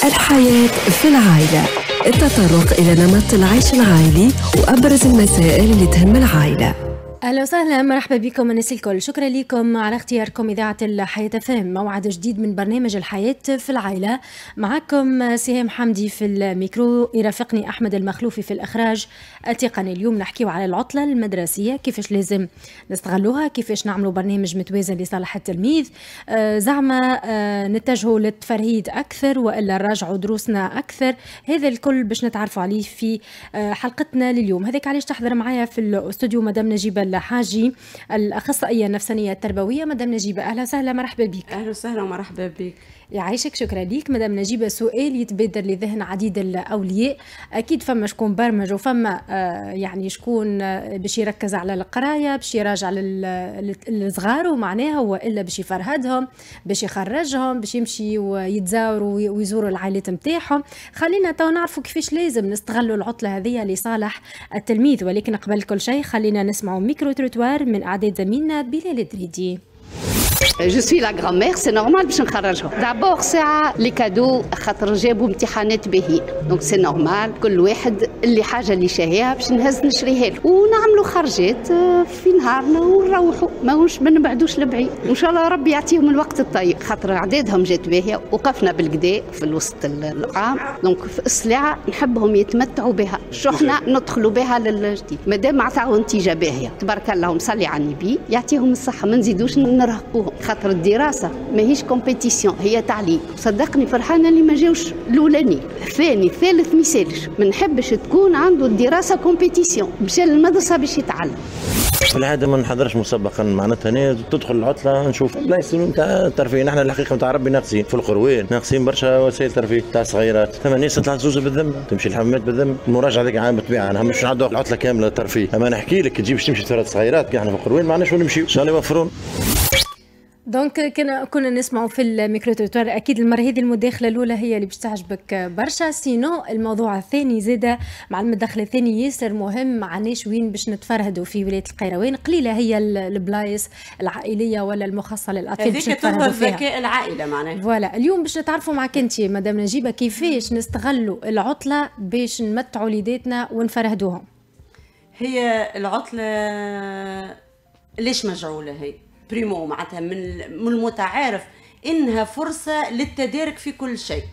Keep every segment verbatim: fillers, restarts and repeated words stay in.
الحياة في العائلة، التطرق إلى نمط العيش العائلي وأبرز المسائل اللي تهم العائلة. أهلا وسهلا، مرحبا بكم الناس الكل. شكرا لكم على اختياركم إذاعة الحياة فهم، موعد جديد من برنامج الحياة في العائلة. معكم سهام حمدي في الميكرو، يرافقني أحمد المخلوفي في الإخراج التقني. اليوم نحكيو على العطلة المدرسية، كيفاش لازم نستغلوها، كيفاش نعملوا برنامج متوازن لصالح التلميذ، آه زعما آه نتجهوا للتفرهيد أكثر وإلا نراجعوا دروسنا أكثر. هذا الكل باش نتعرفوا عليه في آه حلقتنا لليوم. هذاك علاش تحضر معايا في الاستوديو مدام نجيبة الحاجي، الأخصائية النفسانية التربوية. مدام نجيبة أهلا وسهلا، مرحبا بك. أهلا وسهلا ومرحبا بك. يعيشك، شكرا ليك. مدام نجيبة، سؤال يتبادر لذهن عديد الأولياء، أكيد فما شكون برمج وفما آه يعني شكون آه باش يركز على القراية، باش يراجع للصغار ومعناها وإلا باش يفرهدهم، باش يخرجهم، باش يمشي ويتزاوروا ويزوروا العائلات متاعهم. خلينا تو نعرفوا كيفاش لازم نستغلوا العطلة هذه لصالح التلميذ، ولكن قبل كل شيء خلينا نسمعوا ميكرو تروتوار من إعداد زميلنا بلال دريدي. Je suis la grand-mère, c'est normal باش نخرجهم. D'abord ساعة لي كادو خاطر جابوا امتحانات باهيين، دونك سي نورمال كل واحد اللي حاجة اللي شاهيها باش نهز نشريها له، ونعملوا خرجات في نهارنا ونروحوا، ماهوش ما نبعدوش لبعيد، وإن شاء الله ربي يعطيهم الوقت الطيب، خاطر عددهم جات باهية. وقفنا بالكدا في الوسط العام، دونك في السلعة نحبهم يتمتعوا بها، شو حنا ندخلوا بها للجديد. مادام عطاو نتيجة باهية تبارك الله ومصلي على النبي، يعطيهم الصحة، ما نزيدوش نرهقوهم، خاطر الدراسة ماهيش كومبيتيسيون، هي تعليم. صدقني فرحانة اللي ما جاوش الأولاني، ثاني ثالث ميسالش. ما نحبش تكون عنده الدراسة كومبيتيسيون، مشى للمدرسة باش يتعلم. في العاده ما نحضرش مسبقا، معناتها انا تدخل العطله نشوف بلايص نتاع الترفيه. نحن الحقيقه نتاع ربي ناقصين في القروين، ناقصين برشا وسائل ترفيه تاع صغيرات. ثم ناس تطلع زوزه بالذم، تمشي الحمامات بالذم، المراجعه هذيك عام بالطبيعه. انا مش نعدوا العطله كامله ترفيه، اما نحكي لك تجيب تمشي ثلاث صغيرات احنا في القروين ما عندناش وين نمشيو، ان شاء الله يوفرون. دونك كنا كنا نسمعوا في الميكرو تروتوار. اكيد المره هذه المداخله الاولى هي اللي باش تعجبك برشا، سينو الموضوع الثاني زاده مع المداخله الثاني ياسر مهم. معناش وين باش نتفرهدوا في ولايه القيروان، قليله هي البلايص العائليه ولا المخصصه للاطفال باش نتفرهدوا فيها. هذيك ذكاء العائله معناها. فوالا اليوم باش نتعرفوا معك انت مدام نجيبه كيفاش نستغلوا العطله باش نمتعوا وليداتنا ونفرهدوهم. هي العطله ليش مجعوله؟ هي بريمو معناتها من من المتعارف انها فرصه للتدارك في كل شيء.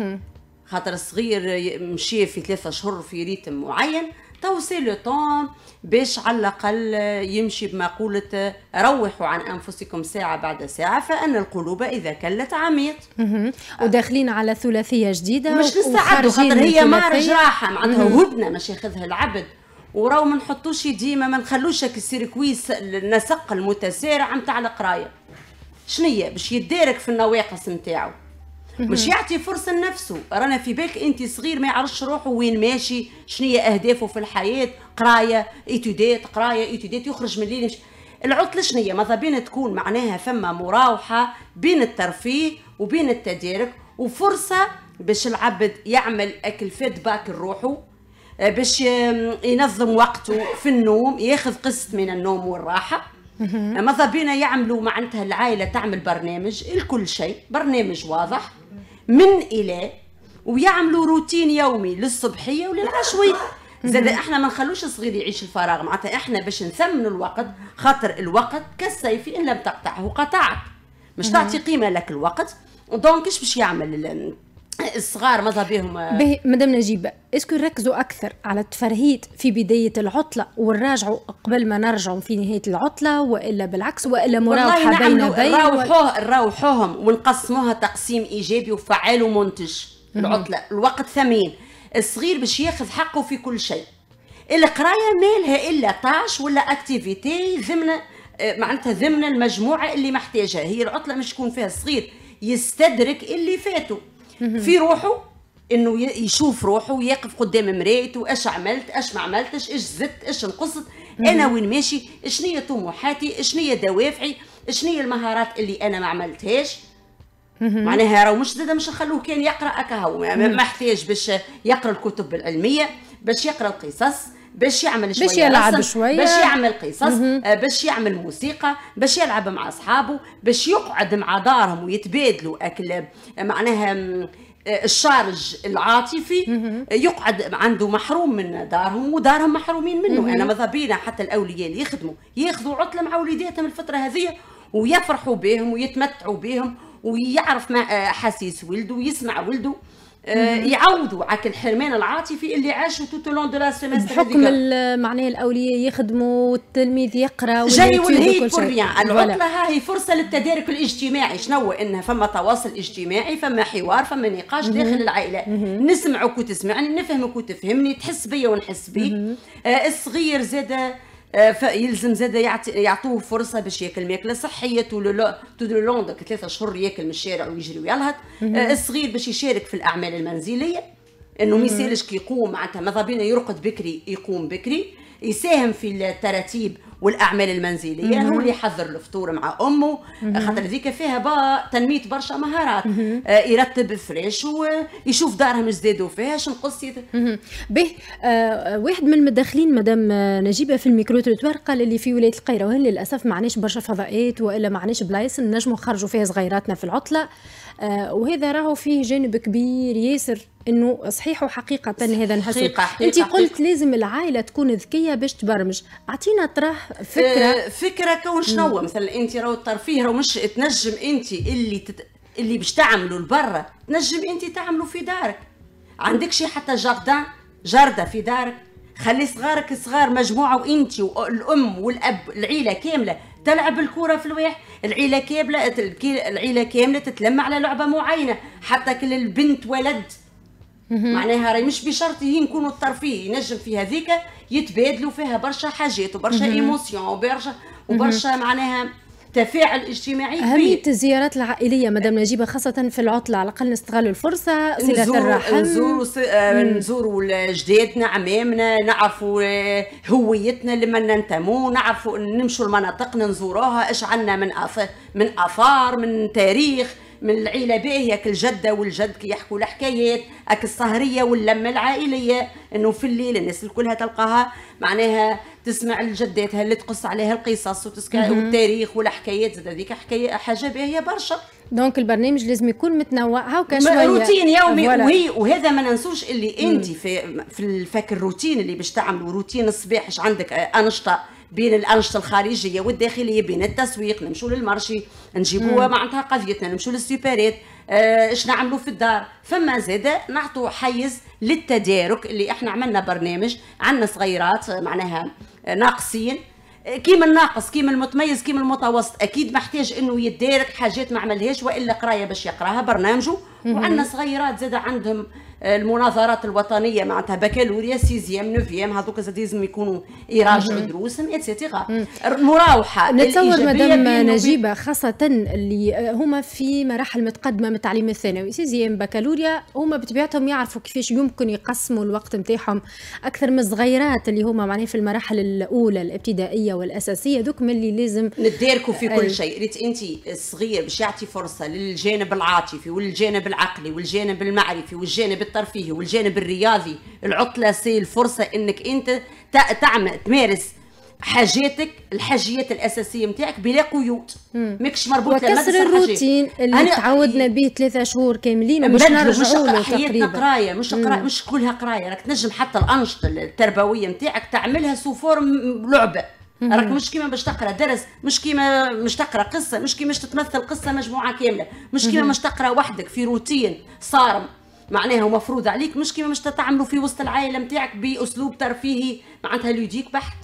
خاطر الصغير مشي في ثلاثة شهور في ريتم معين، تو سي لو طون باش على الاقل يمشي بمقوله روحوا عن انفسكم ساعه بعد ساعه، فان القلوب اذا كلت عميق. وداخلين على ثلاثيه جديده، مش نستعدوا خاطر هي مارج راحه معناتها هدنه مش ياخذها العبد، وراو ما نحطوش ديما، ما نخلوش هاك السيركويس النسق المتسارع نتاع القرايه. شنية باش يتدارك في النواقص نتاعو، مش يعطي فرصه لنفسه. رانا في بالك انت صغير ما يعرفش روحه وين ماشي، شنية اهدافه في الحياه، قرايه ايتودات قرايه ايتودات، يخرج من الليل. العطله شنية ماذا بين تكون معناها فما مراوحه بين الترفيه وبين التدارك، وفرصه باش العبد يعمل اكل فيدباك لروحه، باش ينظم وقته في النوم، ياخذ قسط من النوم والراحه. ماذا بينا يعملوا معناتها العائله تعمل برنامج لكل شيء، برنامج واضح من الى، ويعملوا روتين يومي للصبحيه وللعشويه. زاد احنا ما نخلوش الصغير يعيش الفراغ، معناتها احنا باش نثمن الوقت، خاطر الوقت كالسيف ان لم تقطعه قطعك، مش تعطي قيمه لك الوقت. دونك ايش باش يعمل الصغار ماذا بهم؟ باهي مدام نجيبة، اسكو نركزوا أكثر على التفرهيد في بداية العطلة ونراجعوا قبل ما نرجعوا في نهاية العطلة، وإلا بالعكس، وإلا مراوحة بين بين؟ نروحوه نروحوهم ونقسموها تقسيم إيجابي وفعال ومنتج. العطلة الوقت ثمين، الصغير باش ياخذ حقه في كل شيء. القراية مالها إلا طاش ولا أكتيفيتي ضمن معناتها ضمن المجموعة اللي محتاجها. هي العطلة مش تكون فيها الصغير يستدرك اللي فاتوا في روحه، انه يشوف روحه ويقف قدام مرايته، ايش عملت ايش ما عملتش، ايش زدت ايش نقصت، انا وين ماشي، شنية طموحاتي، شنية دوافعي، شنية المهارات اللي انا ما عملتهاش. معناها راهو مش زاده مش نخلوه كان يقرا اكاهو، محتاج باش يقرا الكتب العلميه، باش يقرا القصص، باش يعمل شويه، باش يلعب شويه، باش يعمل قصص، باش يعمل موسيقى، باش يلعب مع اصحابه، باش يقعد مع دارهم ويتبادلوا اكل، معناها الشارج العاطفي يقعد عنده محروم من دارهم ودارهم محرومين منه. انا ماذا بينا حتى الاولياء اللي يخدموا ياخذوا عطله مع وليداتهم الفتره هذه ويفرحوا بهم ويتمتعوا بهم ويعرف مع احاسيس ولده ويسمع ولده، يعوضوا على الحرمان العاطفي اللي عاشوا توتو لون دو لا سيمستر. بحكم معناه الاولياء يخدموا والتلميذ يقرا جاي والهيد بور ريان. العطله هاي فرصه للتدارك الاجتماعي. شنو انها فما تواصل اجتماعي، فما حوار، فما نقاش داخل العائله، نسمعك وتسمعني، نفهمك وتفهمني، تحس بيا ونحس بيك. آه الصغير زاده فيلزم زاد يعطوه فرصه باش ياكل ماكله صحيه طول طول لون داك ثلاثة اشهر ياكل من الشارع ويجري ويلهط. الصغير باش يشارك في الاعمال المنزليه، انه ما يسالش كي يقوم معناتها ماذا بينا يرقد بكري يقوم بكري، يساهم في التراتيب والاعمال المنزليه، هو اللي يحضر الفطور مع امه خاطر ذيك فيها با تنميه برشا مهارات. آه يرتب فريش ويشوف دارهم زادوا فيها شنو قصه. به آه واحد من المداخلين مدام نجيبه في الميكرو تروتوار قال اللي في ولايه القيروان للاسف ما عناش برشا فضاءات والا ما عناش بلايص نجموا نخرجوا فيها صغيراتنا في العطله. آه وهذا راهو فيه جانب كبير ياسر انه صحيح وحقيقه هذا نحسه. انت قلت لازم العائله تكون ذكيه باش تبرمج، اعطينا طرح فكره. آه فكره كون شنو مثلا انت راهو الترفيه راهو مش تنجم انت اللي تت... اللي باش تعملوا لبرا تنجم انت تعملوا في دارك. عندك شي حتى جاردان جرده في دارك، خلي صغارك صغار مجموعه وانت والام والاب العيله كامله تلعب الكره في الواح، العيله كامله العيله كامله تتلم على لعبه معينه، حتى كل البنت ولد معناها راهي مش بشرط هي نكونوا الترفيه ينجم في هذيك يتبادلوا فيها برشا حاجات وبرشا ايموسيون وبرشا وبرشا معناها تفاعل اجتماعي كبير. أهمية الزيارات العائلية مدام نجيبة خاصة في العطلة على الأقل نستغلوا الفرصة صلة الرحم. نزوروا نزوروا جدادنا عمامنا، نعرفوا هويتنا لما ننتموا، نعرفوا نمشوا لمناطقنا نزوروها، ايش عندنا من آثار من آثار من تاريخ من العيله باهيه كالجده والجد كي يحكوا الحكايات، اك السهريه واللمه العائليه انه في الليل الناس الكلها تلقاها معناها تسمع الجداتها اللي تقص عليها القصص والتاريخ والحكايات، زاد هذيك حكايه حاجه باهيه برشا. دونك البرنامج لازم يكون متنوع هاكا شويه روتين يومي وهي وهذا ما ننسوش اللي انت في في الفك الروتين اللي باش تعملوا روتين الصباح ايش عندك انشطه بين الانشطه الخارجيه والداخليه، بين التسويق نمشوا للمارشي نجيبوا معناتها قضيتنا، نمشوا للسوبرات ايش آه نعملوا في الدار، فما زاده نعطوا حيز للتدارك اللي احنا عملنا برنامج عندنا صغيرات معناها ناقصين كيما الناقص كيما المتميز كيما المتوسط، اكيد محتاج انه يدارك حاجات ما عملهاش والا قرايه باش يقراها برنامجه. وعندنا صغيرات زاد عندهم المناظرات الوطنيه معناتها بكالوريا سيزيام نوفيام هذوك زاد لازم يكونوا يراجعوا دروسهم اتسيتيرا. المراوحه نتصور مدام نجيبه خاصه اللي هما في مراحل متقدمه من التعليم الثانوي سيزيام بكالوريا هما بطبيعتهم يعرفوا كيفاش يمكن يقسموا الوقت نتاعهم اكثر من الصغيرات اللي هما معناها في المراحل الاولى الابتدائيه والاساسيه دوك من اللي لازم نداركوا في كل شيء. ريت انت الصغير باش يعطي فرصه للجانب العاطفي والجانب العقلي والجانب المعرفي والجانب الترفيهي والجانب الرياضي. العطله سي الفرصه انك انت تعمل تمارس حاجاتك الحاجيات الاساسيه نتاعك بلا قيود، ماكش مربوط للمدرسه. وكسر الروتين اللي تعودنا به ثلاثة شهور كاملين باش نرجعوا له تقريبا. قرايه مش قرايه مش كلها قرايه، راك تنجم حتى الانشطه التربويه نتاعك تعملها سو فورم لعبه، راك مش كيما باش تقرا درس، مش كيما مش تقرا قصه، مش كيما باش تتمثل قصه مجموعه كامله، مش كيما باش تقرا وحدك في روتين صارم معناها ومفروض عليك، مش كيما باش تتعاملوا في وسط العائله نتاعك باسلوب ترفيهي معناتها لوديك بحت.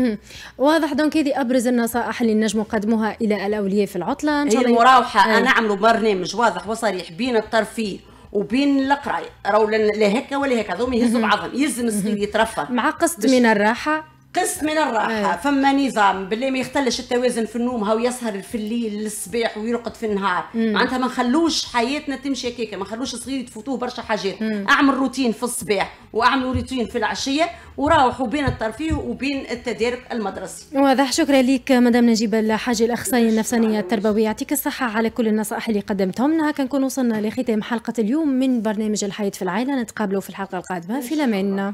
واضح. دونك هذه ابرز النصائح اللي نجموا نقدموها الى الاولياء في العطله ان شاء الله. المراوحه نعملوا برنامج واضح وصريح بين الترفيه وبين القرايه، راهو لا هكا ولا هكا هذوما يهزوا بعضهم، يلزم الصغير يترفه مع قسط من الراحه قسط من الراحه. أيه. فما نظام بالله ما يختلش التوازن في النوم، هاو يسهر في الليل للصباح ويرقد في النهار، معناتها ما نخلوش حياتنا تمشي هكاكا، ما نخلوش الصغير يتفوتوه برشا حاجات. مم. اعمل روتين في الصباح واعمل روتين في العشيه وراوحوا بين الترفيه وبين التدارك المدرسي. واضح. شكرا لك مدام نجيبه الحاجي الاخصائيه النفسانيه التربويه، يعطيك الصحه على كل النصائح اللي قدمتهم لنا. كنكون وصلنا لختام حلقه اليوم من برنامج الحياه في العائله، نتقابلوا في الحلقه القادمه في الامان.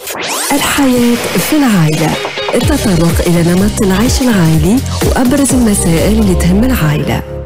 الحياه في العائله، التطرق الى نمط العيش العائلي وابرز المسائل اللي تهم العائله.